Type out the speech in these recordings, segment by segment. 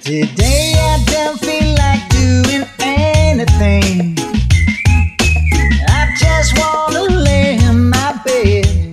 Today I don't feel like doing anything. I just wanna lay in my bed.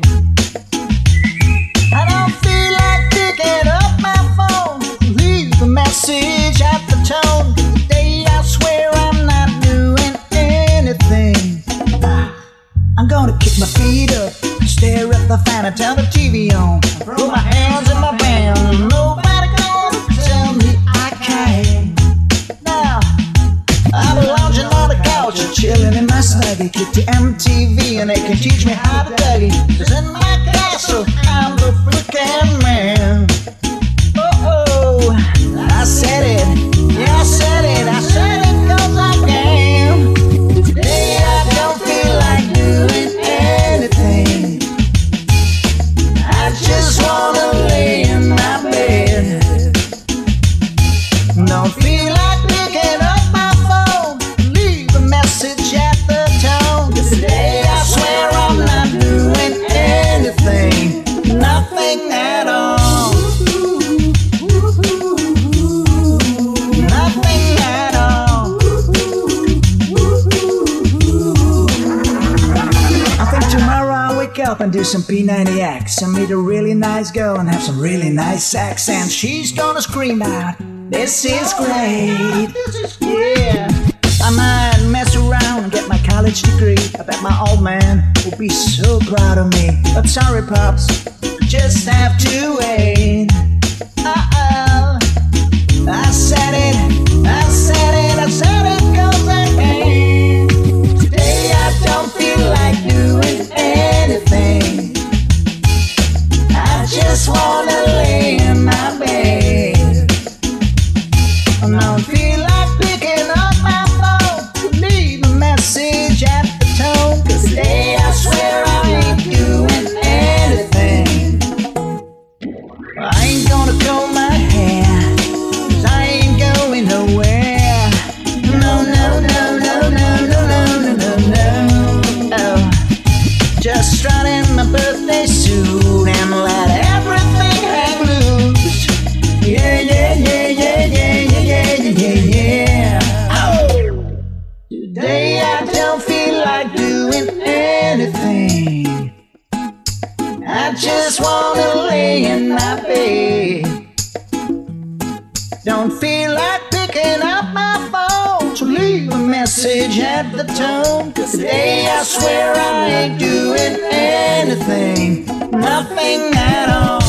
I don't feel like picking up my phone, leave a message at the tone. Today I swear I'm not doing anything. I'm gonna kick my feet up, stare at the fan and turn the TV on, throw my hands in my band. Nobody gonna tell me I can't. Now I'm lounging on the couch, chilling in my snuggie, kick the MTV and they can teach me how to dougie. 'Cause in my castle I'm the freaking man. Oh, I said it, yeah I said it, I said it 'cause I can. Today I don't feel like doing anything. I just wanna lay in my bed. Don't feel like picking up my phone, leave a message at the tone. Today I swear I'm not doing anything, nothing at all. Nothing at all. I think tomorrow I'll wake up and do some P90X and meet a really nice girl and have some really nice sex, and she's gonna scream out, "This is great." Yeah, I might mess around and get my college degree. I bet my old man will be so proud of me. But sorry pops, just have to wait. Uh-oh, I said it, I said it, I said it 'cause I can. Today I don't feel like doing anything. I just wanna lay in my bed. I don't feel like picking up my phone, leave a message at the tone. 'Cause today I swear I ain't doing anything. I ain't gonna comb my hair, 'cause I ain't going nowhere. No, no, no, no, no, no, no, no, no, no. Oh, just strutting my birthday suit and let everything hang loose. Yeah, yeah, yeah, yeah, yeah, yeah, yeah, yeah, yeah. Oh, today I don't feel like doing anything. I just wanna lay in my bed. Don't feel like picking up my phone, so leave a message at the tone. 'Cause today I swear I ain't doing anything, nothing at all.